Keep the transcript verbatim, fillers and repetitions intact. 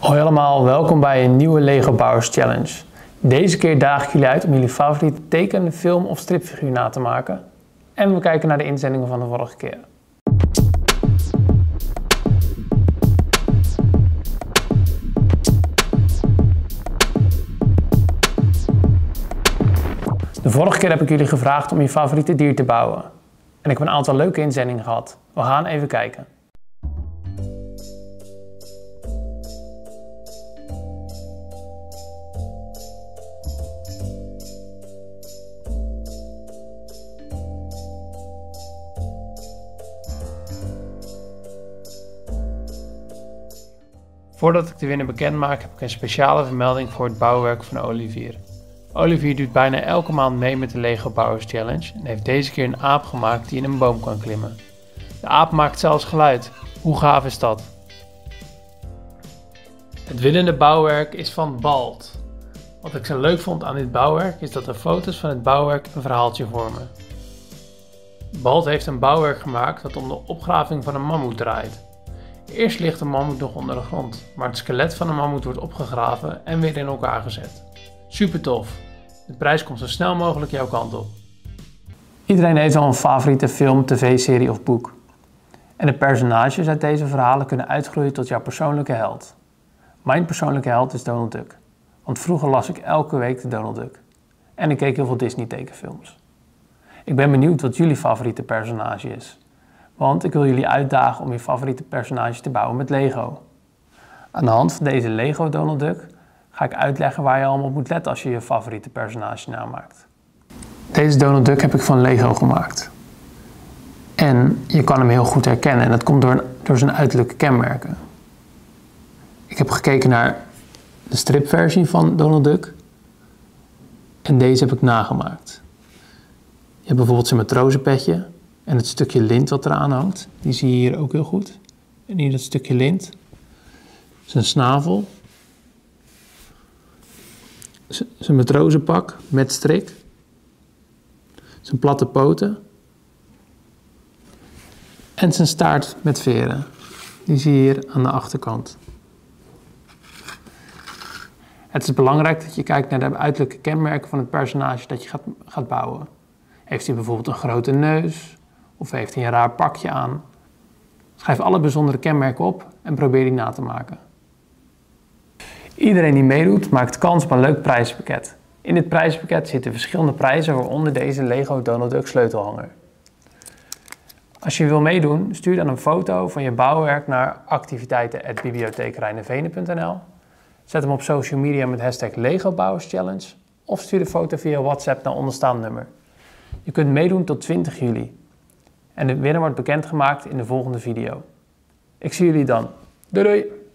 Hoi allemaal, welkom bij een nieuwe Lego Bouwers Challenge. Deze keer daag ik jullie uit om jullie favoriete teken, film of stripfiguur na te maken. En we kijken naar de inzendingen van de vorige keer. De vorige keer heb ik jullie gevraagd om je favoriete dier te bouwen. En ik heb een aantal leuke inzendingen gehad. We gaan even kijken. Voordat ik de winnaar bekend maak, heb ik een speciale vermelding voor het bouwwerk van Olivier. Olivier doet bijna elke maand mee met de Lego Bouwers Challenge en heeft deze keer een aap gemaakt die in een boom kan klimmen. De aap maakt zelfs geluid. Hoe gaaf is dat? Het winnende bouwwerk is van Balt. Wat ik zo leuk vond aan dit bouwwerk is dat de foto's van het bouwwerk een verhaaltje vormen. Balt heeft een bouwwerk gemaakt dat om de opgraving van een mammoet draait. Eerst ligt de mammoet nog onder de grond, maar het skelet van de mammoet wordt opgegraven en weer in elkaar gezet. Super tof! De prijs komt zo snel mogelijk jouw kant op. Iedereen heeft al een favoriete film, tv-serie of boek. En de personages uit deze verhalen kunnen uitgroeien tot jouw persoonlijke held. Mijn persoonlijke held is Donald Duck. Want vroeger las ik elke week de Donald Duck. En ik keek heel veel Disney tekenfilms. Ik ben benieuwd wat jullie favoriete personage is. Want ik wil jullie uitdagen om je favoriete personage te bouwen met Lego. Aan de hand van deze Lego Donald Duck ga ik uitleggen waar je allemaal op moet letten als je je favoriete personage namaakt. Deze Donald Duck heb ik van Lego gemaakt. En je kan hem heel goed herkennen en dat komt door, door zijn uiterlijke kenmerken. Ik heb gekeken naar de stripversie van Donald Duck. En deze heb ik nagemaakt. Je hebt bijvoorbeeld zijn matrozenpetje. En het stukje lint wat eraan hangt, die zie je hier ook heel goed. En hier dat stukje lint. Zijn snavel. Zijn matrozenpak met strik. Zijn platte poten. En zijn staart met veren. Die zie je hier aan de achterkant. Het is belangrijk dat je kijkt naar de uiterlijke kenmerken van het personage dat je gaat, gaat bouwen. Heeft hij bijvoorbeeld een grote neus? Of heeft hij een raar pakje aan? Schrijf alle bijzondere kenmerken op en probeer die na te maken. Iedereen die meedoet maakt kans op een leuk prijzenpakket. In dit prijzenpakket zitten verschillende prijzen, waaronder deze Lego Donald Duck sleutelhanger. Als je wil meedoen, stuur dan een foto van je bouwwerk naar activiteiten at bibliotheek rijnevenen punt n l. Zet hem op social media met hashtag Lego Bouwers Challenge of stuur de foto via WhatsApp naar onderstaand nummer. Je kunt meedoen tot twintig juli. En de winnaar wordt bekendgemaakt in de volgende video. Ik zie jullie dan. Doei doei!